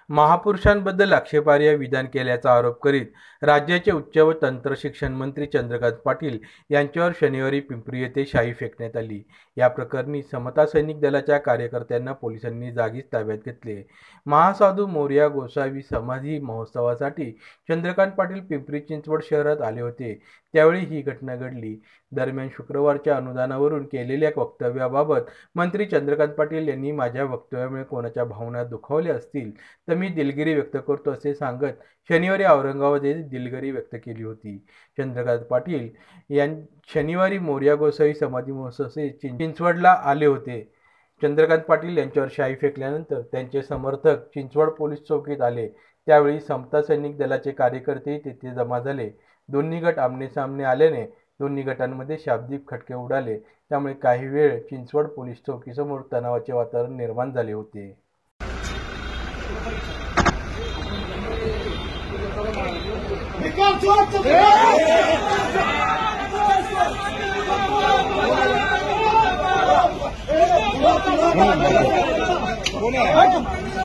महापुरुषांबद्दल आक्षेपार्ह विधान केल्याचा आरोप करीत राज्याचे उच्च व तंत्र शिक्षण मंत्री चंद्रकांत पाटील यांच्यावर शनिवारी पिंपरी येथे शाई फेकण्यात आली। या प्रकरणी समता सैनिक दलाच्या कार्यकर्त्यांना पोलिसांनी जागीच ताब्यात घेतले। महासाधू मोरया गोसावी समाधी महोत्सवासाठी चंद्रकांत पाटील पिंपरी चिंचवड शहरात आले होते, त्यावेळी ही घटना घडली। दरम्यान शुक्रवारच्या अनुदानावरून केलेल्या वक्तव्याबाबत मंत्री चंद्रकांत पाटील यांनी माझ्या वक्तव्यामुळे कोणाच्या भावना दुखावल्या असतील तर मी दिलगिरी व्यक्त करतो असे सांगत शनिवारी औरंगाबाद येथे दिलगिरी व्यक्त केली होती। चंद्रकांत पाटील शनिवारी मोरया गोसावी समाधी महोत्सवासाठी चिंचवडला आले होते। चंद्रकांत पाटील यांच्यावर शाई फेकल्यानंतर त्यांचे समर्थक चिंचवड पोलीस चौकीत आले, त्यावेळी समता सैनिक दलाचे कार्यकर्ते तेथे जमा झाले। दोन्ही गट आमनेसामने आल्याने दोन्ही गटांमध्ये शाब्दिक खटके उडाले, त्यामुळे काही वेळ चिंचवड पोलीस चौकीसमोर तणावाचे वातावरण निर्माण झाले होते। कोण आहे?